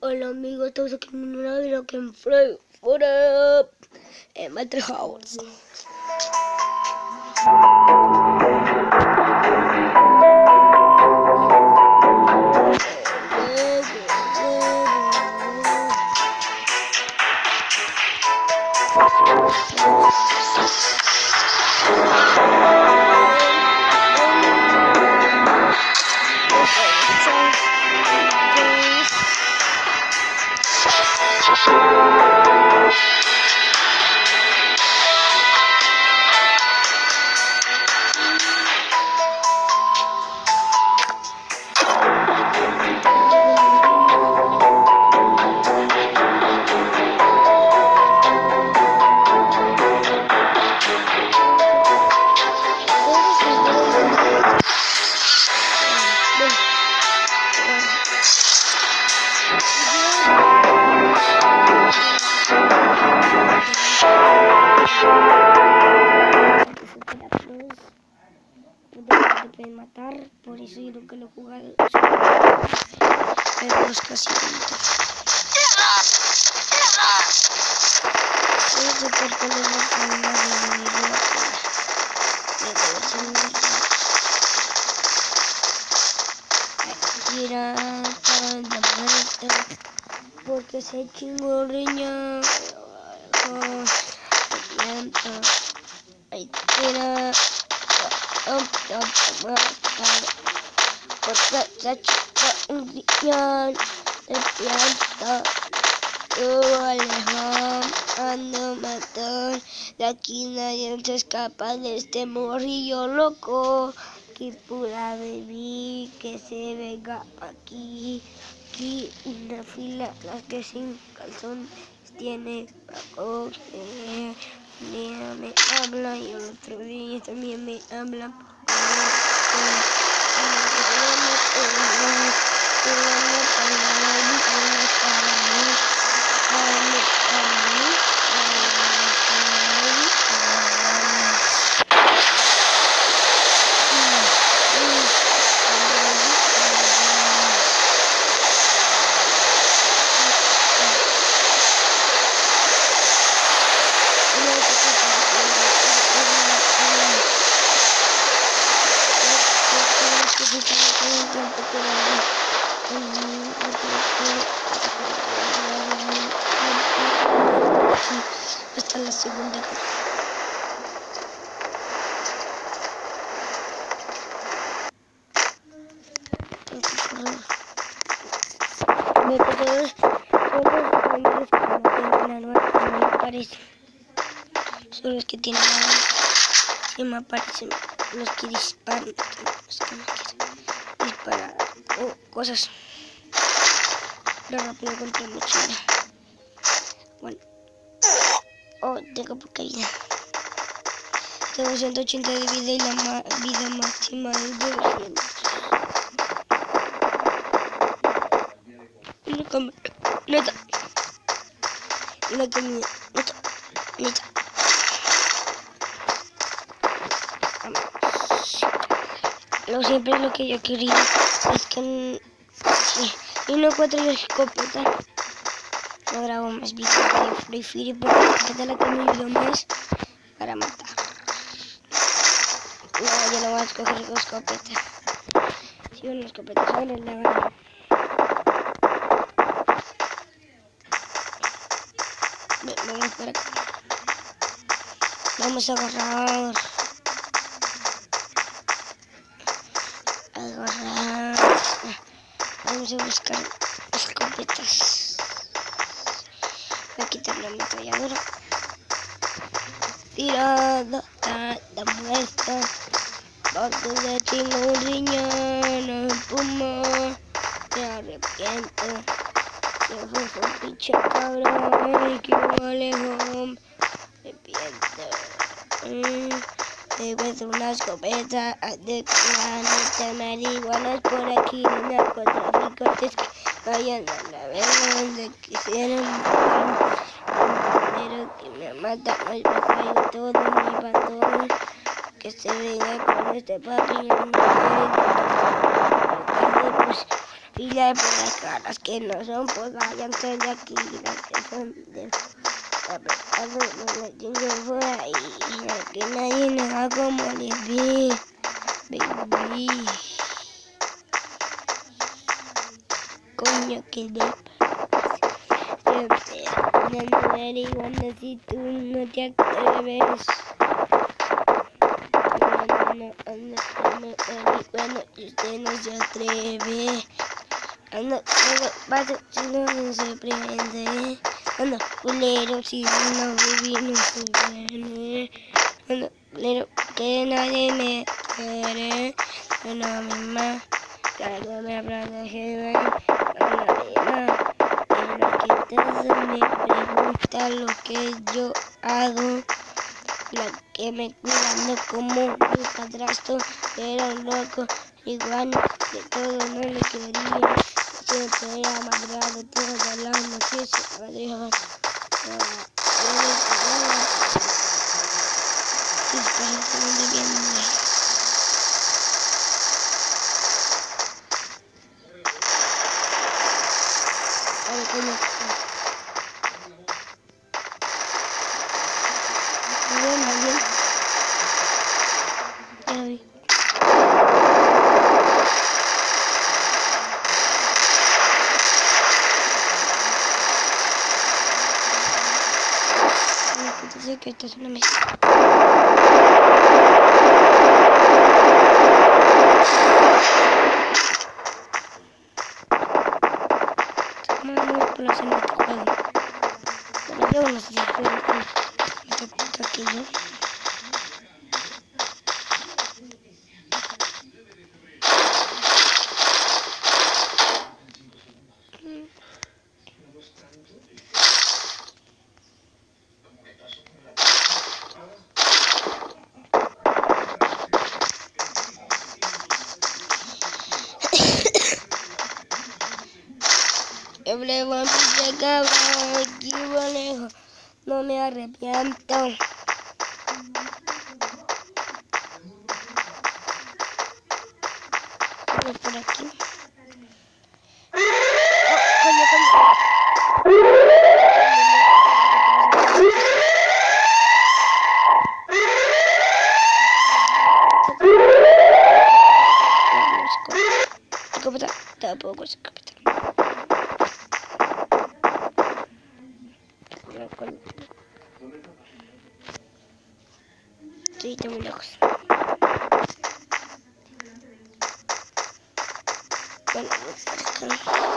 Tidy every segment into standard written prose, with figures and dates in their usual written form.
Hola amigos, estamos aquí en un audio aquí en Frankfurt, en Metal House. Te pueden matar, por eso yo nunca lo he jugado. Pero los casitos. Sí, super porque se chingó riña. Ahí tira. Porque se chingó riña. De planta. Ando matar. De aquí nadie se escapa de este morrillo loco. Que pura baby, que se venga aquí. Aquí una fila, las que sin calzón tiene para coger. Un día me habla y otro día también me habla. Hasta la segunda. Son los que tienen armas. Se me aparecen los que disparan. Los que no quieren disparar. Cosas. Lo rápido contra la mochila. Bueno. Tengo poca vida. Tengo 180 de vida y la vida máxima es 200. Una cámara. Neta. Una comida. Neta. Siempre lo que yo quería es que y no encuentro yo escopeta. No grabo más videos de Free Fire porque la escopeta la que me ayudó más para matar. No, yo no voy a escoger escopeta. Si una escopeta solo la gano. Vamos para acá. Vamos a agarrar. Vamos a buscar escopetas. Voy a quitar la ametralladora. Tirada, da muerta. Bajo de chingo riñón, puma. Me arrepiento. Yo fui un pinche cabrón. Que me alejó. Me arrepiento. Encuentro una escopeta de planeta marihuanas por aquí, narcotraficantes que vayan a la verga donde quisieran, pero que me matan, me traigo todo mi pantalón, que se venga con este papi, pues Y las por acá, las que no son, pues váyanse de aquí. Las que son de apretado, no las tengo por ahí. Que nadie nos haga como les ve, baby. Coño, que le pasa. Ya no averiguando si tú no te atreves. No, bueno, y usted no se atreve. Ando, paso si no se prende. Ando, culero si no baby no se viene. Ando, culero que nadie me quiere. Una misma, cada me abraza que ven. Una misma, pero que todo me pregunta lo que yo hago. La que me cuidando como un padrastro, era un loco, igual de todo no le quería. Siempre era madreado todas las noches, se madreaba. Sé que esto es una mesa. Estamos por la zona de este juego. Bueno, yo no sé si juego con aquello. Everyone se acabó, aquí lejos, no me arrepiento. Vamos por aquí. Escopeta, tampoco escopeta. Sí, está muy lejos. Bueno, acá.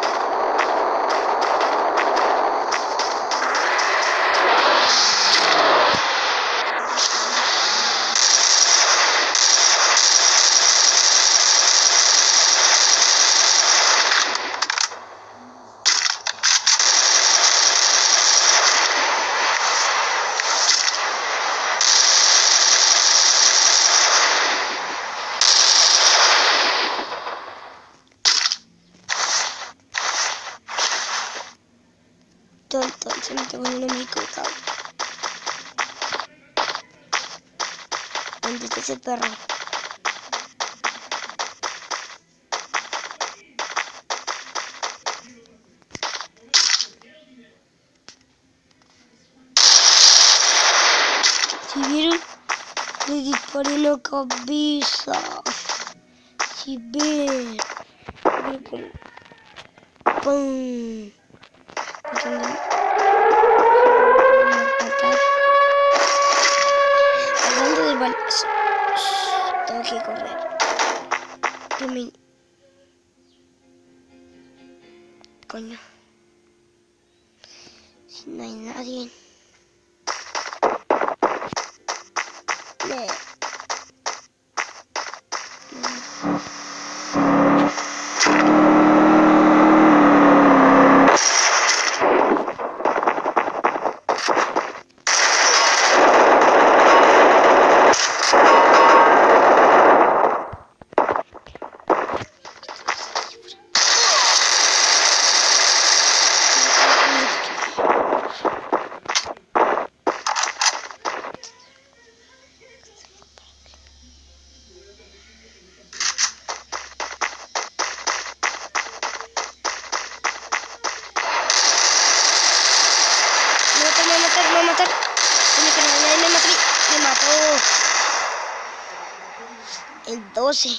Tonto, se me está poniendo muy equivocado. ¿Dónde está ese perro? Si vieron, le disparé en la cabeza. Si ven, pero como ¡pum! Hablando de balas, tengo que correr. Coño, si no hay nadie. matar, me va a matar. Nadie me mató. El 12.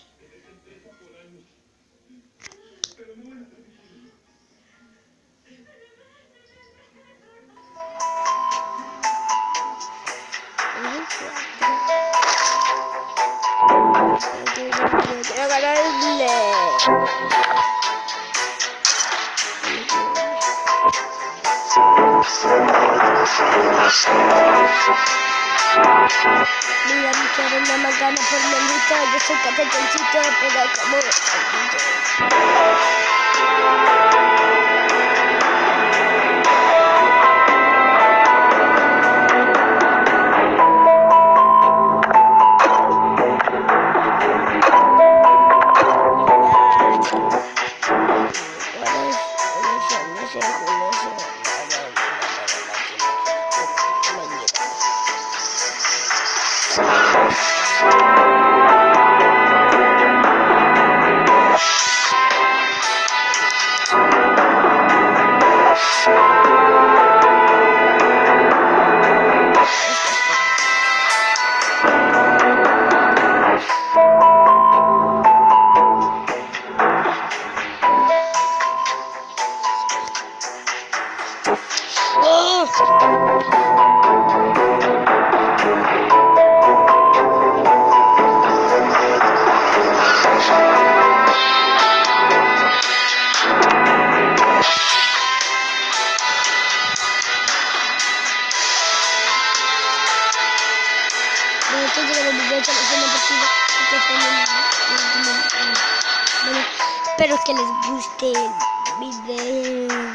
Quiero ganarle. Mira, mi cara no me gana por manito. Yo soy capechoncito, pero como maldito. Espero que les guste el video.